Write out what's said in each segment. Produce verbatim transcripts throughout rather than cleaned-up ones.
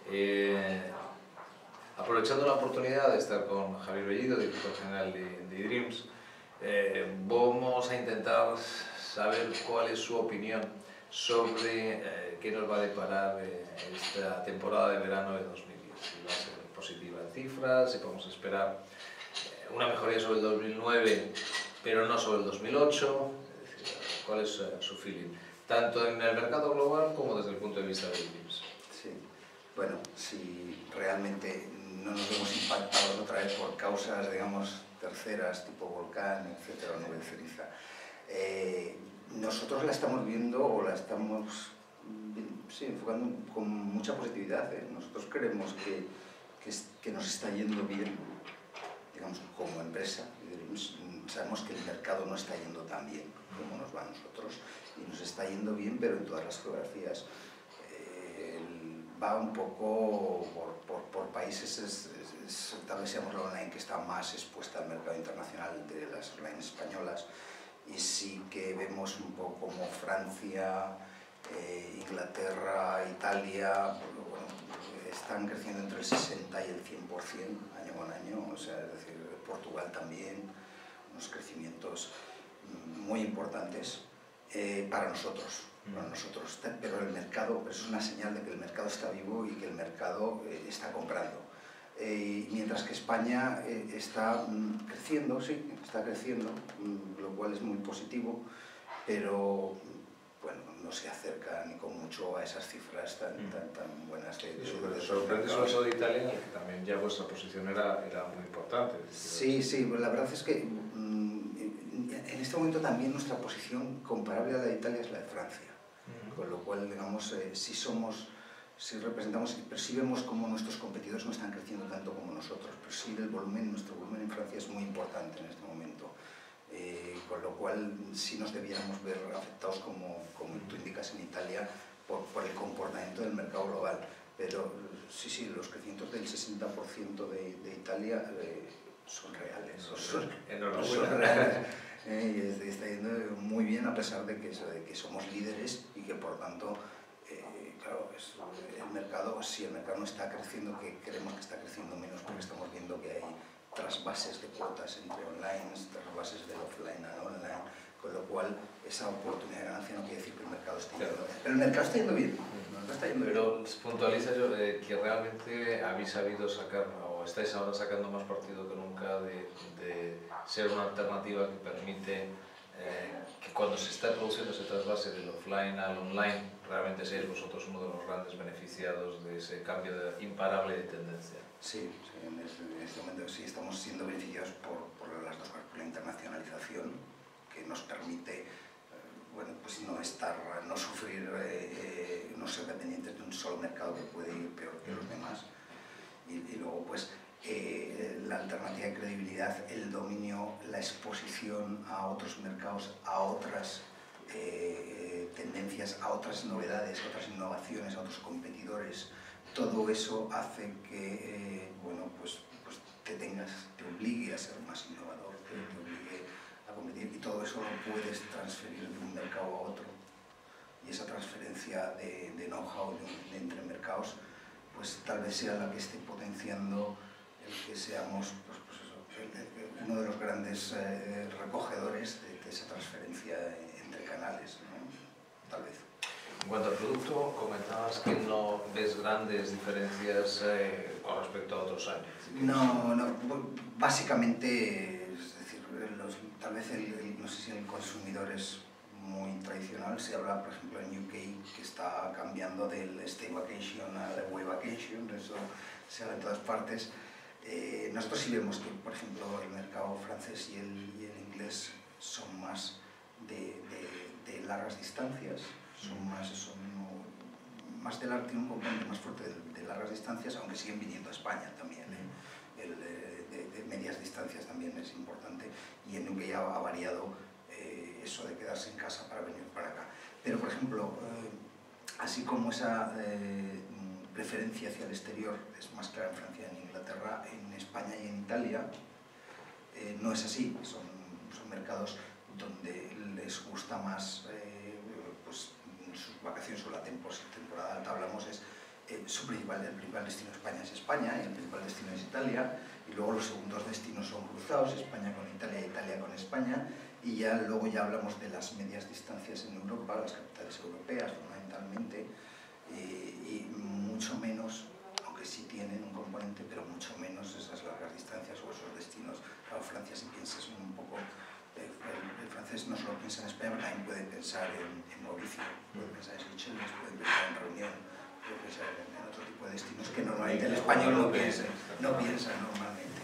Eh, aprovechando la oportunidad de estar con Javier Bellido, director general de, de eDreams, eh, vamos a intentar saber cuál es su opinión sobre eh, qué nos va a deparar eh, esta temporada de verano de dos mil diez. Si va a ser positiva en cifras, si podemos esperar eh, una mejoría sobre el dos mil nueve, pero no sobre el dos mil ocho. Es decir, ¿cuál es eh, su feeling? Tanto en el mercado global como desde el punto de vista de eDreams. Sí, bueno, si realmente no nos vemos impactados otra vez por causas, digamos, terceras, tipo volcán, etcétera, o nube de ceniza, eh, nosotros la estamos viendo o la estamos sí, enfocando con mucha positividad. ¿eh? Nosotros creemos que, que, que nos está yendo bien, digamos, como empresa. Sabemos que el mercado no está yendo tan bien como nos va a nosotros, y nos está yendo bien, pero en todas las geografías. Eh, va un poco por, por, por países, es, es, es, tal vez seamos la online que está más expuesta al mercado internacional de las online españolas, y sí que vemos un poco como Francia, eh, Inglaterra, Italia, bueno, están creciendo entre el sesenta y el cien por cien año con año, o sea, es decir, Portugal también, unos crecimientos muy importantes eh, para nosotros, para nosotros, pero el mercado, eso es una señal de que el mercado está vivo y que el mercado eh, está comprando. Eh, mientras que España eh, está mm, creciendo, sí, está creciendo, mm, lo cual es muy positivo, pero bueno, no se acerca ni con mucho a esas cifras tan, tan, tan buenas de... de, de sorprende sobre todo de Italia, en el que también ya vuestra posición era, era muy importante. Sí, sí, la verdad es que mm, en este momento también nuestra posición comparable a la de Italia es la de Francia, uh-huh. Con lo cual, digamos, eh, si somos... si representamos, percibimos como nuestros competidores no están creciendo tanto como nosotros, pero sí el volumen, nuestro volumen en Francia es muy importante en este momento, eh, con lo cual sí nos debiéramos ver afectados como, como tú indicas en Italia por, por el comportamiento del mercado global, pero sí, sí, los crecimientos del sesenta por ciento de, de Italia eh, son reales, son, son, son reales. Eh, y está yendo muy bien a pesar de que, de que somos líderes y que por tanto Eh, claro, es, el mercado, si el mercado no está creciendo, que creemos que está creciendo menos porque estamos viendo que hay trasvases de cuotas entre online, trasvases del offline a online, con lo cual esa oportunidad de ganancia no quiere decir que el mercado esté yendo bien. Pero el mercado está yendo bien. No está yendo Pero bien. puntualiza yo eh, que realmente habéis sabido sacar, o estáis ahora sacando más partido que nunca de, de ser una alternativa que permite Eh, que cuando se está produciendo ese trasvase del offline al online, realmente seáis vosotros uno de los grandes beneficiados de ese cambio de, imparable de tendencia. Sí, sí, en este momento sí estamos siendo beneficiados por, por las dos cosas, por la internacionalización, que nos permite eh, bueno, pues no estar, no sufrir, eh, no ser dependientes de un solo mercado que puede ir peor que los demás, y, y luego pues Eh, la alternativa de credibilidad, el dominio, la exposición a otros mercados, a otras eh, tendencias, a otras novedades, a otras innovaciones, a otros competidores, todo eso hace que eh, bueno, pues, pues te tengas, te obligue a ser más innovador, te, te obligue a competir, y todo eso lo puedes transferir de un mercado a otro, y esa transferencia de, de know-how entre mercados pues tal vez sea la que esté potenciando el que seamos pues, pues eso, el, el, uno de los grandes eh, recogedores de, de esa transferencia entre canales, ¿no? Tal vez. En cuanto al producto, comentabas que no ves grandes diferencias eh, con respecto a otros años. No, no, básicamente, es decir, los, tal vez el, el, no sé si el consumidor es muy tradicional. Se habla, por ejemplo, en U K que está cambiando del stay vacation a la away vacation, eso se habla en todas partes. Eh, nosotros sí vemos que, por ejemplo, el mercado francés y el, y el inglés son más de, de, de largas distancias, son más, son más del arte, un componente más fuerte de, de largas distancias, aunque siguen viniendo a España también. ¿eh? El de, de, de medias distancias también es importante, y en U K ha, ha variado eh, eso de quedarse en casa para venir para acá. Pero, por ejemplo, eh, así como esa eh, preferencia hacia el exterior es más clara en Francia y en Inglaterra, en España y en Italia eh, no es así. Son, son mercados donde les gusta más, eh, pues sus vacaciones o la temporada alta, hablamos, es eh, su principal, el principal destino de España es España y el principal destino es Italia, y luego los segundos destinos son cruzados, España con Italia, Italia con España, y ya luego ya hablamos de las medias distancias en Europa, las capitales europeas fundamentalmente, y, y mucho menos, aunque sí tienen un componente, pero mucho menos esas largas distancias o esos destinos. Claro, Francia, si piensas un poco, el, el francés no solo piensa en España, pero también puede pensar en, en Mauricio, puede pensar en Seychelles, puede pensar en Reunión, puede pensar en, en otro tipo de destinos que normalmente el español no piensa, no piensa normalmente.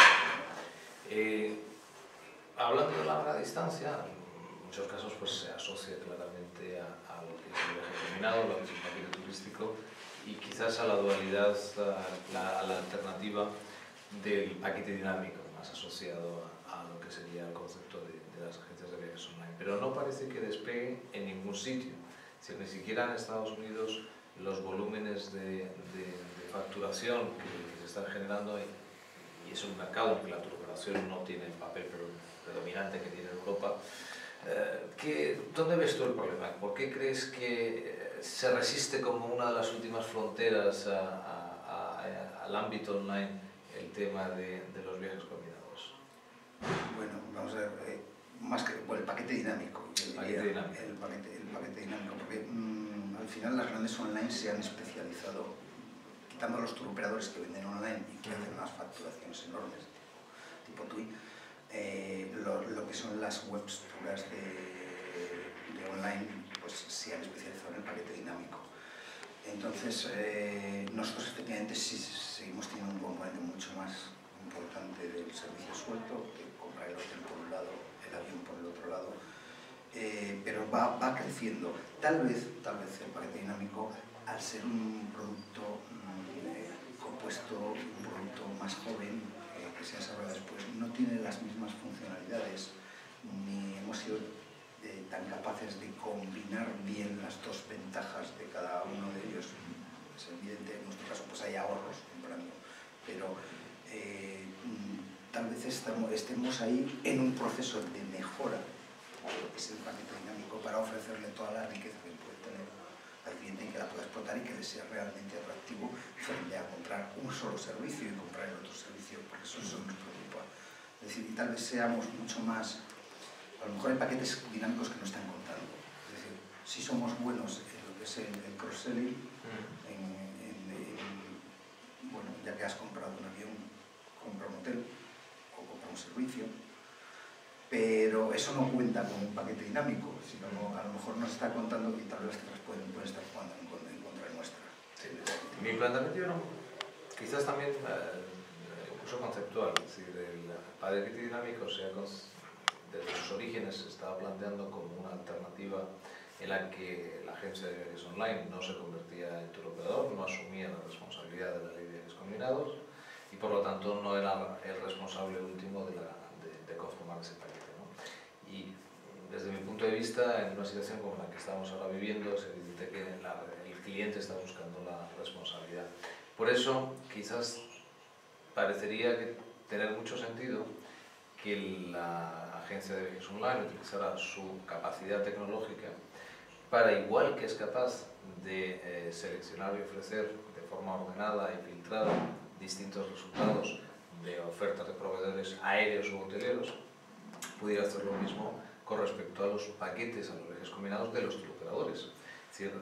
Eh, hablando de larga distancia, en muchos casos pues, se asocia claramente a, a lo que es el viaje combinado, lo que es el paquete turístico, y quizás a la dualidad, a la, a la alternativa del paquete dinámico, más asociado a, a lo que sería el concepto de, de las agencias de viajes online. Pero no parece que despegue en ningún sitio. Es decir, ni siquiera en Estados Unidos los volúmenes de, de, de facturación que, que se están generando, y, y es un mercado en que la turoperación no tiene el papel predominante que tiene Europa. Eh, ¿qué, ¿Dónde ves tú el problema? ¿Por qué crees que se resiste como una de las últimas fronteras a, a, a, al ámbito online el tema de, de los viajes combinados? Bueno, vamos a ver, eh, más que por el paquete dinámico. El paquete dinámico. El paquete, el paquete dinámico, porque mmm, al final las grandes online se han especializado, quitando a los turoperadores que venden online y que hacen unas facturaciones enormes, tipo, tipo TUI, eh, lo, lo que son las webs puras de, de online, pues se han especializado en el paquete dinámico. Entonces, eh, nosotros efectivamente sí seguimos teniendo un componente mucho más importante del servicio suelto, que comprar el hotel por un lado, el avión por el otro lado, eh, pero va, va creciendo. Tal vez, tal vez el paquete dinámico, al ser un producto eh, compuesto, un producto más joven, eh, que se desarrolla después, no tiene las mismas funcionalidades, ni hemos sido eh, tan capaces de combinar bien las dos ventajas de cada uno de ellos. Es evidente, en nuestro caso pues hay ahorros comprando, pero eh, tal vez estamos, estemos ahí en un proceso de mejora de lo que es el paquete dinámico para ofrecerle toda la riqueza que puede tener al cliente y que la pueda explotar y que le sea realmente atractivo frente a comprar un solo servicio y comprar el otro servicio, porque eso, eso nos preocupa. Es decir, y tal vez seamos mucho más, a lo mejor hay paquetes dinámicos que no están contando. Es decir, si somos buenos en lo que es el, el cross-selling, en, en, en, bueno, ya que has comprado un avión, compra un hotel o compra un servicio, pero eso no cuenta como un paquete dinámico, sino a lo mejor nos está contando y tal vez las cifras pueden, pueden estar jugando en contra, en contra de nuestra. Sí, mi planteamiento era quizás también eh, incluso conceptual, es decir, el paquete dinámico sea desde sus orígenes se estaba planteando como una alternativa en la que la agencia de viajes online no se convertía en turoperador, no asumía la responsabilidad de la ley de viajes combinados y por lo tanto no era el responsable último de, la, de, de conformar ese paquete, ¿no? Y desde mi punto de vista, en una situación como la que estamos ahora viviendo, es evidente que la, el cliente está buscando la responsabilidad. Por eso, quizás parecería que tener mucho sentido que la agencia de viajes online utilizara su capacidad tecnológica para, igual que es capaz de eh, seleccionar y ofrecer de forma ordenada y filtrada distintos resultados de ofertas de proveedores aéreos u hoteleros, pudiera hacer lo mismo con respecto a los paquetes, a los viajes combinados de los turoperadores. Es decir,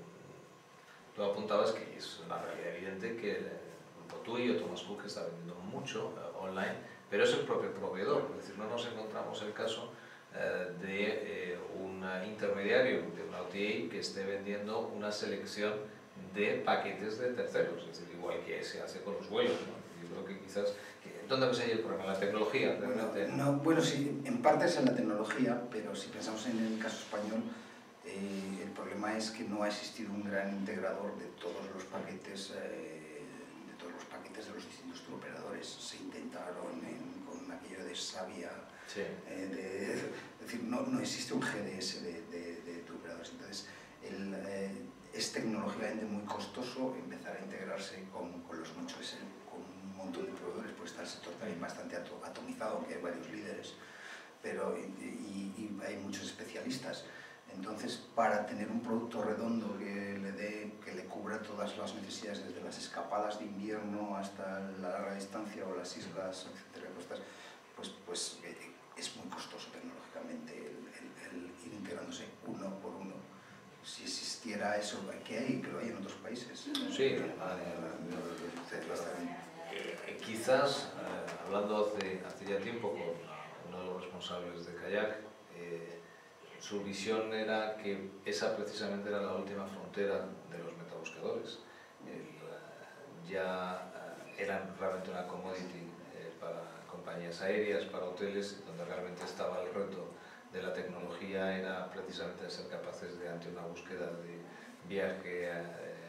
tú apuntabas que es una realidad evidente que el grupo TUI o Thomas Cook está vendiendo mucho uh, online, pero es el propio proveedor. Es decir, no nos encontramos el caso uh, de uh, un intermediario, de una O T A que esté vendiendo una selección de paquetes de terceros, es decir, igual que se hace con los vuelos, ¿no? Yo creo que quizás, ¿dónde ves ahí el problema? ¿La tecnología? Realmente? Bueno, no, bueno, sí, en parte es en la tecnología, pero si pensamos en el caso español, eh, el problema es que no ha existido un gran integrador de todos los paquetes, eh, de todos los paquetes de los distintos turoperadores. Se intentaron en, con aquello de Savia, sí. eh, de, es decir, no, no existe un G D S de, de, de turoperadores. Entonces, el, eh, es tecnológicamente muy costoso empezar a integrarse con, con los muchos, con un montón de proveedores, pues está el sector también bastante atomizado, aunque hay varios líderes, pero y, y hay muchos especialistas. Entonces, para tener un producto redondo que le dé, que le cubra todas las necesidades, desde las escapadas de invierno hasta la larga distancia o las islas, etcétera, pues, pues eh, es muy costoso tecnológicamente el, el, el ir integrándose uno por uno. Si existiera eso que hay, que lo hay en otros países. Sí, eh, quizás, eh, hablando hace, hace ya tiempo con uno de los responsables de Kayak, eh, su visión era que esa precisamente era la última frontera de los metabuscadores. El, uh, ya uh, eran realmente una commodity eh, para compañías aéreas, para hoteles, donde realmente estaba el reto de la tecnología, era precisamente ser capaces de, ante una búsqueda de viaje eh,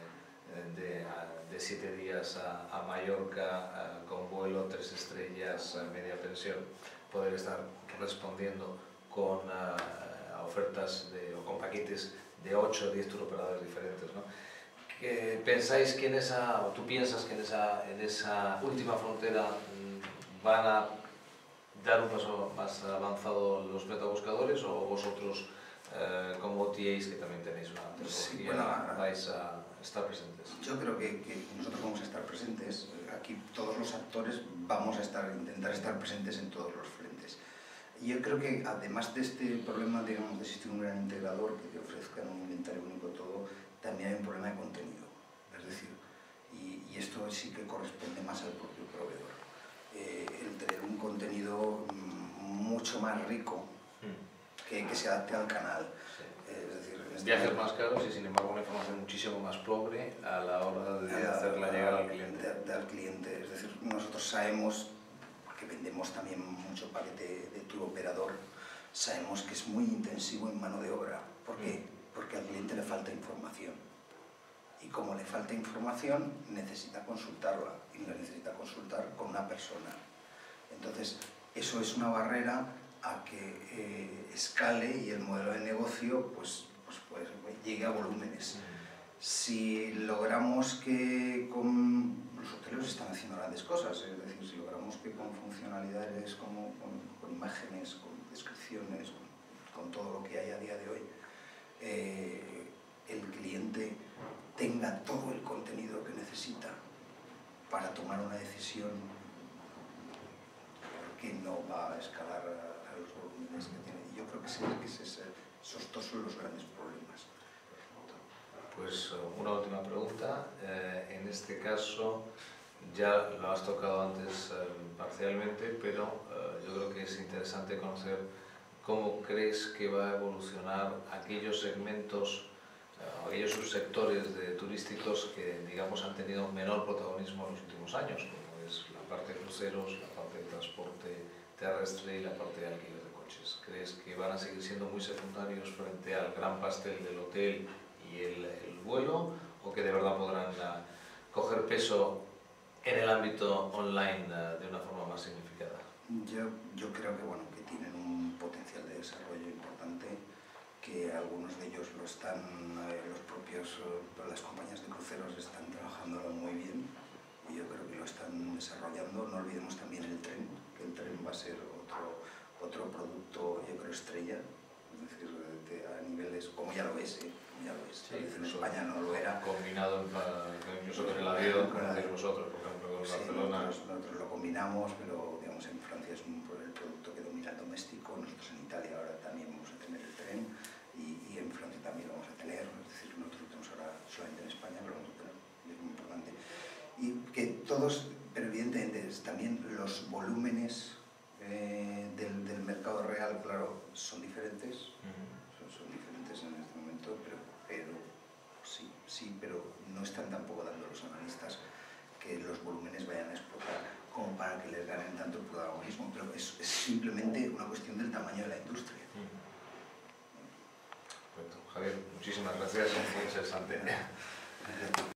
de, de siete días a, a Mallorca uh, con vuelo tres estrellas, uh, media pensión, poder estar respondiendo con uh, ofertas de, o con paquetes de ocho o diez turoperadores diferentes, ¿no? ¿Que pensáis que en esa, o tú piensas que en esa, en esa última frontera mmm, van a dar un paso más avanzado los metabuscadores, o vosotros eh, como O T As, que también tenéis una tecnología, sí, bueno, vais a estar presentes? Yo creo que, que nosotros vamos a estar presentes. Aquí todos los actores vamos a estar, intentar estar presentes en todos los frentes. Yo creo que además de este problema, digamos, de existir un gran integrador que te ofrezca un inventario único todo, también hay un problema de contenido. Es decir, y, y esto sí que corresponde más al propio proveedor. Eh, el tener un contenido mucho más rico que, que se adapte al canal. Sí. Eh, es decir, en este viajes momento, más caros y sin embargo una información muchísimo más pobre a la hora de a, hacerla llegar al cliente. De, de, al cliente. Es decir, nosotros sabemos que vendemos también mucho paquete de tour operador, sabemos que es muy intensivo en mano de obra. ¿Por qué? Porque al cliente le falta información. Y como le falta información, necesita consultarla, y la necesita consultar con una persona. Entonces, eso es una barrera a que eh, escale y el modelo de negocio pues, pues, pues, llegue a volúmenes. Si logramos que con los hoteleros están haciendo grandes cosas, es decir, si logramos que con funcionalidades como con, con imágenes, con descripciones, con, con todo lo que hay a día de hoy, eh, el cliente tenga todo el contenido que necesita para tomar una decisión que no va a escalar a, a los volúmenes que tiene. Yo creo que sí, que ese es, esos dos son los grandes problemas. Pues una última pregunta. Eh, en este caso, ya lo has tocado antes eh, parcialmente, pero eh, yo creo que es interesante conocer cómo crees que va a evolucionar aquellos segmentos, eh, aquellos subsectores de turísticos que, digamos, han tenido menor protagonismo en los últimos años, como es la parte de cruceros, la parte de transporte terrestre y la parte de alquiler de coches. ¿Crees que van a seguir siendo muy secundarios frente al gran pastel del hotel y el, el vuelo, o que de verdad podrán uh, coger peso en el ámbito online uh, de una forma más significada? Yo, yo creo que, bueno, que tienen un potencial de desarrollo importante, que algunos de ellos lo están, eh, los propios, eh, las compañías de cruceros están trabajándolo muy bien, y yo creo que lo están desarrollando. No olvidemos también el tren, que el tren va a ser otro, otro producto, yo creo, estrella, es decir, de, a niveles, como ya lo es, ¿eh? Ya lo es. Sí, en España no lo era. Combinado incluso con el avión, como decís vosotros, por ejemplo, con sí, Barcelona. Nosotros, nosotros lo combinamos, pero digamos en Francia es un, el producto que domina el doméstico. Nosotros en Italia ahora también vamos a tener el tren, y, y en Francia también lo vamos a tener. Es decir, nosotros lo tenemos ahora solamente en España, pero lo vamos a tener, es muy importante. Y que todos, pero evidentemente también los volúmenes eh, del, del mercado real, claro, son diferentes. Uh-huh. son, son diferentes en este momento, pero pero sí, sí, pero no están tampoco dando los analistas que los volúmenes vayan a explotar como para que les ganen tanto el protagonismo, pero es, es simplemente una cuestión del tamaño de la industria. Perfecto. Javier, muchísimas gracias, muy interesante.